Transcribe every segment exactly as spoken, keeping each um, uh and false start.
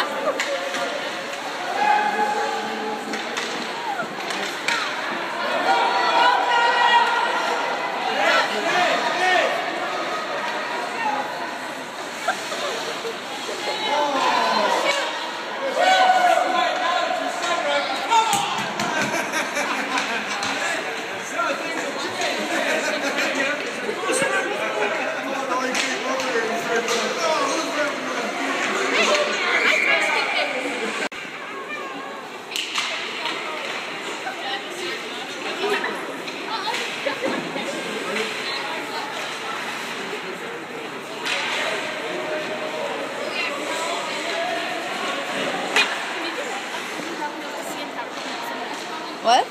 What?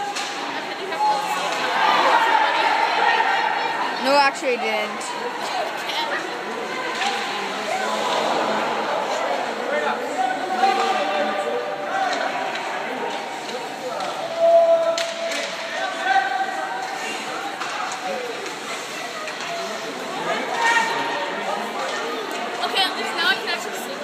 No, actually I didn't. Okay, at least now I can actually see.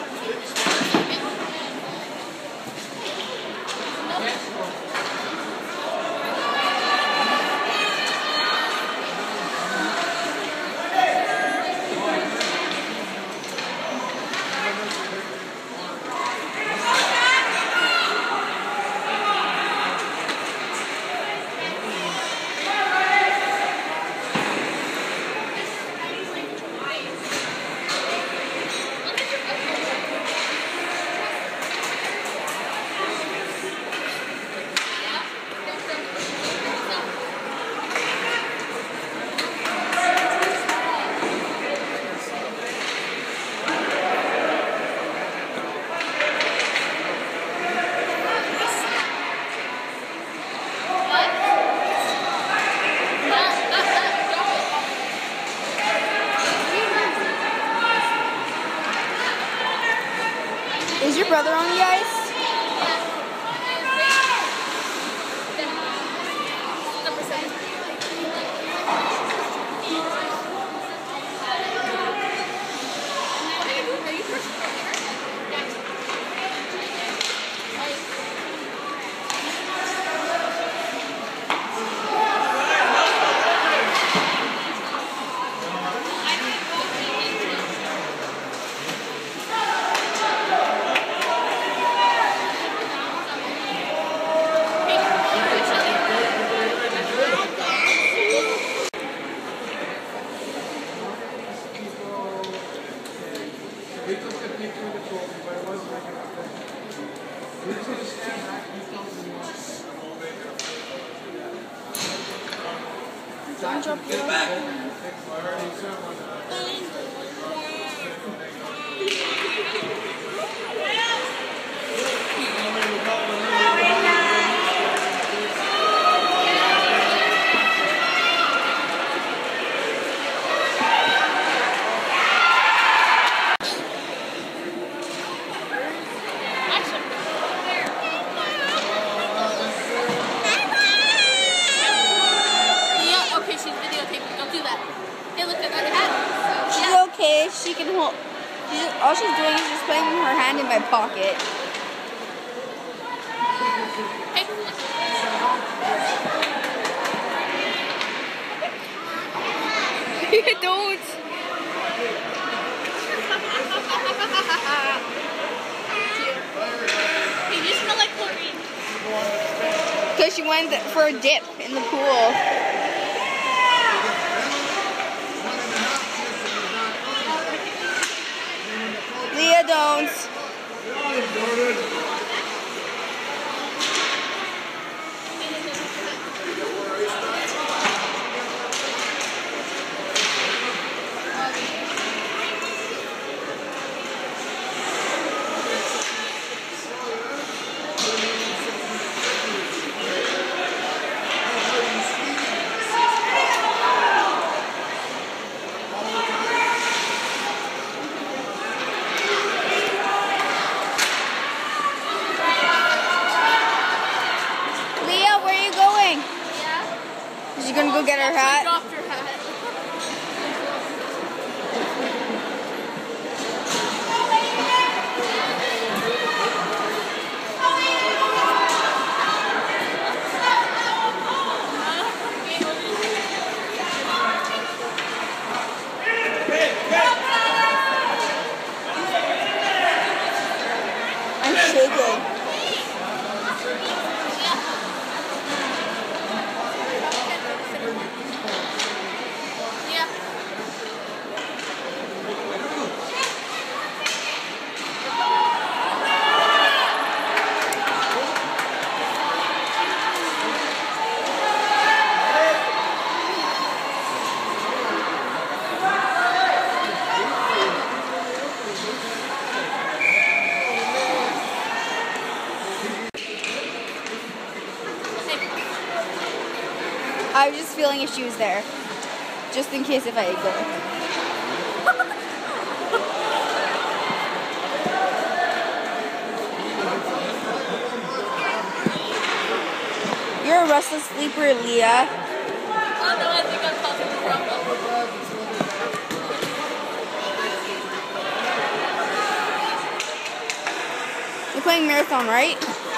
Is your brother on, guys? We took the picture of the trophy, but it wasn't like enough. We took a stand back and we Don't jump Get back! Okay, she can hold. She's, all she's doing is just putting her hand in my pocket. Don't. Hey, you smell like chlorine. Because she went for a dip in the pool. Leah, don't. She's gonna go get her hat. Dropped her hat. good. Yeah. I was just feeling if she was there, just in case if I go. You're a restless sleeper, Leah. Oh no, I think I'm causing the problem. You're playing marathon, right?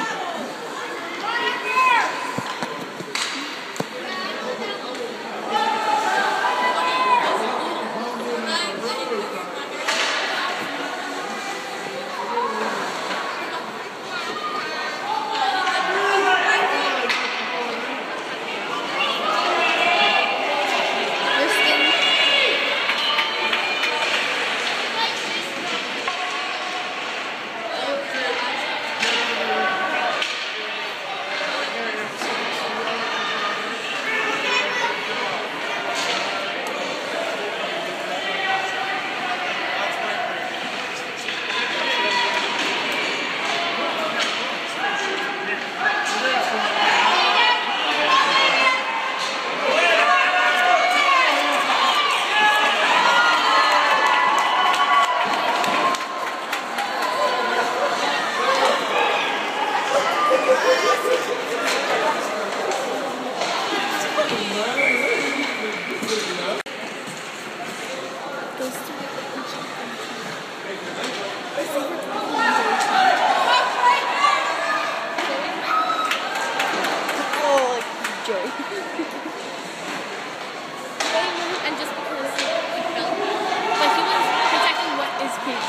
And just because he fell, but he was protecting what is his.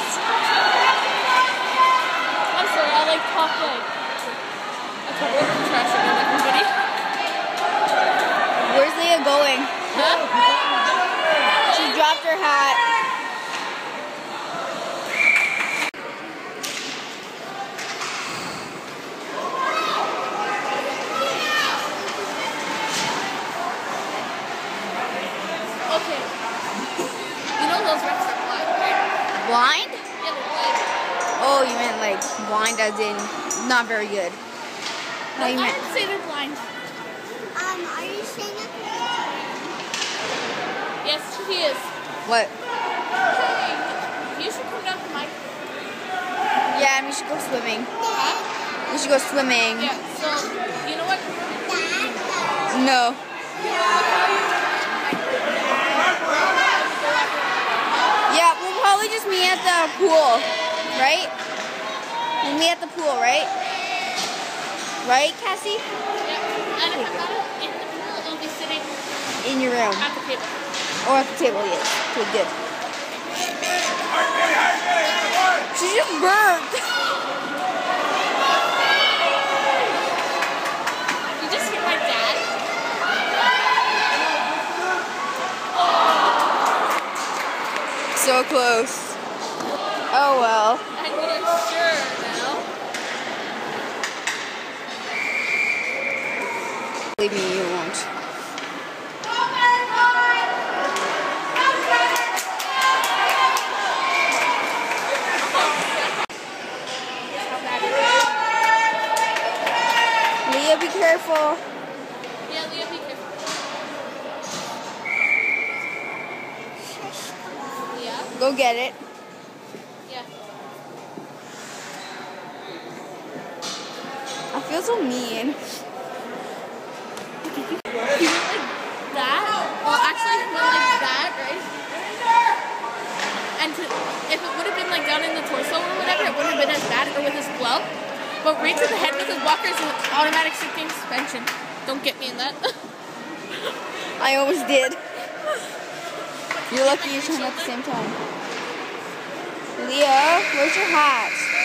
I'm sorry, I like talk like I talk over trash about everybody. Where's Leah going? Huh? She dropped her hat. Okay. You know those Rex are blind, right? Blind? Yeah, they're blind. Oh, you meant like blind as in not very good. No, you I meant. didn't say they're blind. Um, are you saying it? Yes, he is. What? Hey, you should come down to my. Yeah, and we should go swimming. Huh? We should go swimming. Yeah. So you know what? No. Yeah, we'll probably just meet at the pool, right? We'll meet at the pool, right? Right, Cassie? Yeah. And if I'm not in the pool, I'll be sitting In your room. at the table. Or at the table, yes. Okay, good. She just burnt. You just hear my dad? So close. Oh well. And you're sure now? Believe me, you won't. Leah, be careful. Yeah, Leah, be careful. Yeah? Go get it. Yeah. I feel so mean. He went like that. Well, actually, he went like that, right? And to, if it would have been like down in the torso or whatever, it wouldn't have been as bad, or with his glove. But right to the head with his walker is an automatic shifting suspension. Don't get me in that. I almost did. You're lucky you turned at the same time. Leah, where's your hat?